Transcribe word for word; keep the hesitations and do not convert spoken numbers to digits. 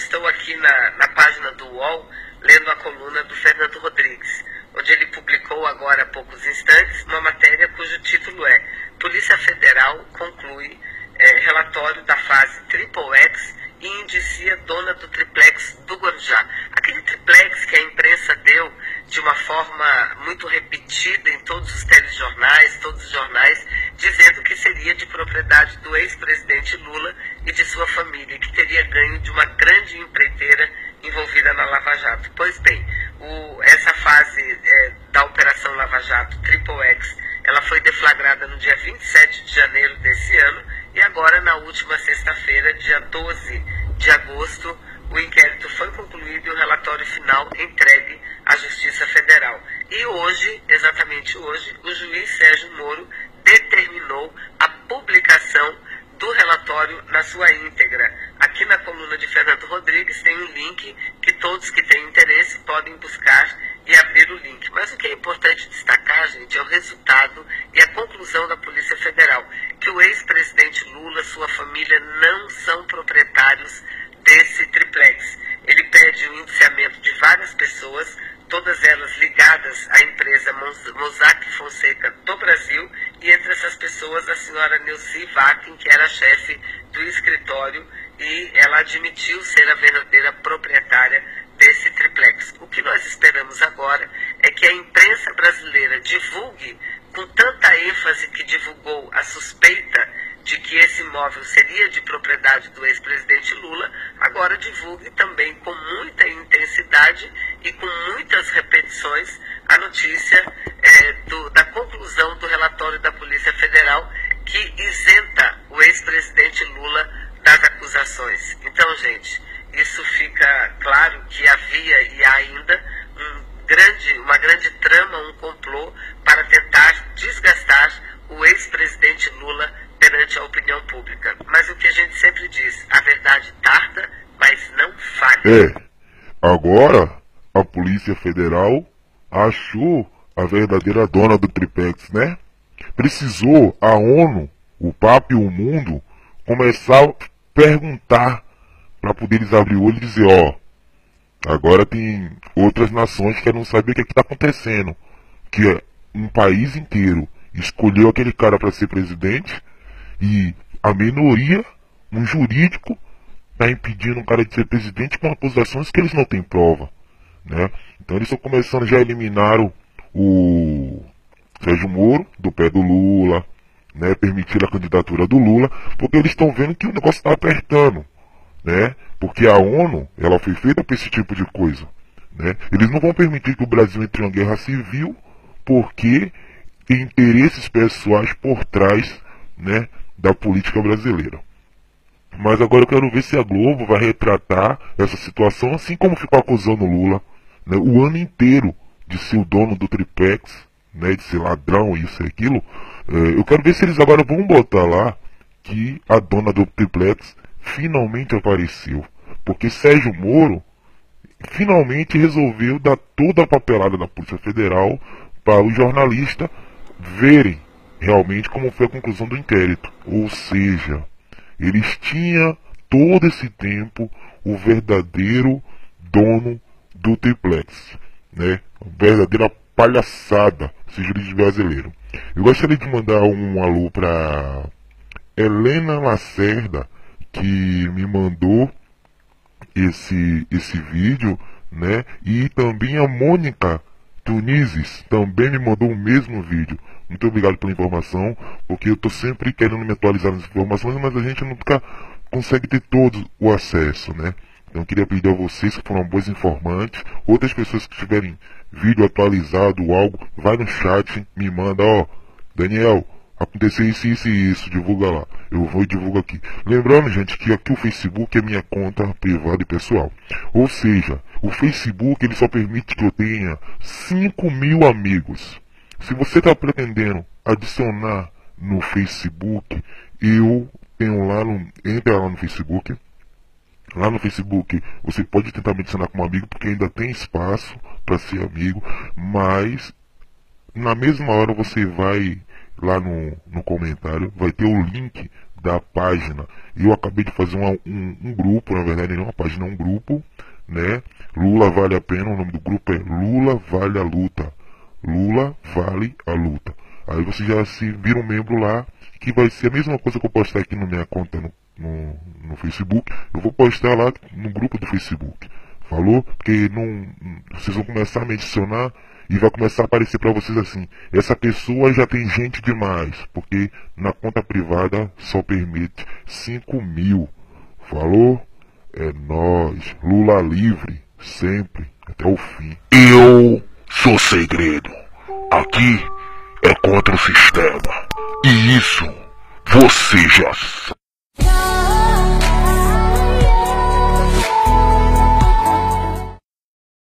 estou aqui na, na página do U O L, lendo a coluna do Fernando Rodrigues, onde ele publicou agora há poucos instantes uma matéria cujo título é Polícia Federal conclui é, relatório da fase Triple X e indicia dona do triplex do Guarujá. Aquele triplex que a imprensa deu de uma forma muito repetida em todos os telejornais, todos os jornais, dizendo que seria de propriedade do ex-presidente Lula e de sua família, que teria ganho de uma grande empreiteira envolvida na Lava Jato. Pois bem, o, essa fase é, da Operação Lava Jato Triple X, ela foi deflagrada no dia vinte e sete de janeiro desse ano e agora na última sexta-feira, dia doze de agosto, o inquérito foi concluído e o relatório final entregue à Justiça Federal. E hoje, exatamente hoje, o juiz Sérgio Moro determinou a publicação do relatório na sua íntegra. Aqui na coluna de Fernando Rodrigues tem um link que todos que têm interesse podem buscar e abrir o link. Mas o que é importante destacar, gente, é o resultado e a conclusão da Polícia Federal, que o ex-presidente Lula, sua família, não são proprietários desse triplex. Ele pede o indiciamento de várias pessoas, todas elas ligadas à empresa Mossack Fonseca do Brasil, e entre essas pessoas a senhora Neuci Vakin, que era chefe do escritório, e ela admitiu ser a verdadeira proprietária desse triplex. O que nós esperamos agora é que a imprensa brasileira divulgue, com tanta ênfase que divulgou a suspeita de que esse imóvel seria de propriedade do ex-presidente Lula, agora divulgue também com muita intensidade e com muitas repetições a notícia é, do, da conclusão do relatório da Polícia Federal que isenta o ex-presidente Lula das acusações. Então, gente, isso fica claro que havia e há ainda um grande, uma grande trama, um complô para tentar desgastar o ex-presidente Lula perante a opinião pública. Mas o que a gente sempre diz, a verdade tarda, mas não falha. É, agora a Polícia Federal achou a verdadeira dona do triplex, né? Precisou a ONU, o Papa e o mundo começar a perguntar para poder eles abrir o olho e dizer, ó, agora tem outras nações que não sabem o que está acontecendo, que é um país inteiro escolheu aquele cara para ser presidente e a minoria, um jurídico, está impedindo o cara de ser presidente com acusações que eles não têm prova, né? Então eles estão começando, já eliminaram o Sérgio Moro do pé do Lula, né? Permitiram a candidatura do Lula, porque eles estão vendo que o negócio está apertando, né? Porque a ONU, ela foi feita para esse tipo de coisa, né? Eles não vão permitir que o Brasil entre em uma guerra civil, porque tem interesses pessoais por trás, né, da política brasileira. Mas agora eu quero ver se a Globo vai retratar essa situação, assim como ficou acusando o Lula, né, o ano inteiro de ser o dono do triplex, né, de ser ladrão, isso e aquilo. É, eu quero ver se eles agora vão botar lá que a dona do triplex finalmente apareceu. Porque Sérgio Moro finalmente resolveu dar toda a papelada da Polícia Federal para o jornalista verem realmente como foi a conclusão do inquérito. Ou seja, eles tinham todo esse tempo o verdadeiro dono do triplex, né? A verdadeira palhaçada, esse juiz brasileiro. Eu gostaria de mandar um alô para Helena Lacerda, que me mandou esse, esse vídeo, né? E também a Mônica Tunizes também me mandou o mesmo vídeo. Muito obrigado pela informação, porque eu estou sempre querendo me atualizar nas informações, mas a gente nunca consegue ter todo o acesso, né? Então eu queria pedir a vocês que foram bons informantes, outras pessoas que tiverem vídeo atualizado ou algo, vai no chat, me manda, ó, Daniel, aconteceu isso, isso e isso, divulga lá. Eu vou e divulgo aqui. Lembrando, gente, que aqui o Facebook é minha conta privada e pessoal. Ou seja, o Facebook ele só permite que eu tenha cinco mil amigos. Se você está pretendendo adicionar no Facebook, eu tenho lá no... Entra lá no Facebook. Lá no Facebook você pode tentar me adicionar como amigo, porque ainda tem espaço para ser amigo. Mas na mesma hora você vai lá no, no comentário, vai ter o link da página. Eu acabei de fazer uma, um, um grupo, na verdade não uma página, um grupo, né? Lula vale a pena, o nome do grupo é Lula vale a luta. Lula vale a luta. Aí você já se vira um membro lá, que vai ser a mesma coisa que eu postar aqui na minha conta no, no, no Facebook. Eu vou postar lá no grupo do Facebook. Falou? Porque não, vocês vão começar a me adicionar e vai começar a aparecer para vocês assim: essa pessoa já tem gente demais, porque na conta privada só permite cinco mil. Falou? É nóis. Lula livre, sempre, até o fim. Eu sou segredo. Aqui é contra o sistema. E isso você já sabe.